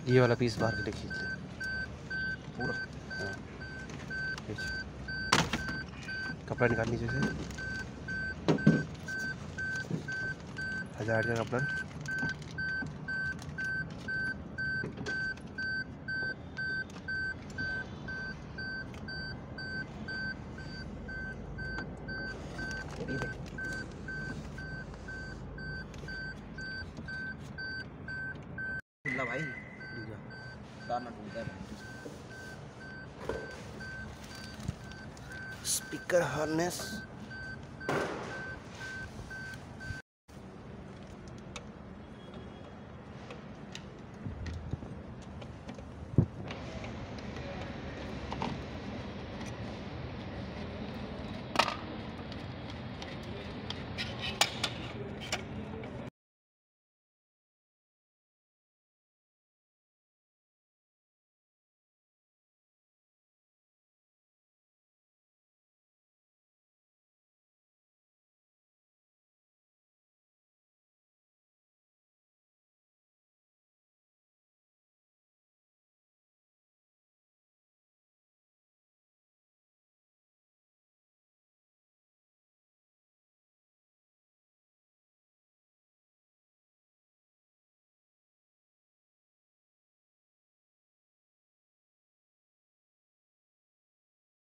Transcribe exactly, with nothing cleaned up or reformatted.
ये वाला पीस बाहर के लिए खींच ले पूरा। हाँ खींच, कपड़ा निकाल नीचे से, हजार का कपड़ा। भाई तार ना टूट जाए। Speaker harness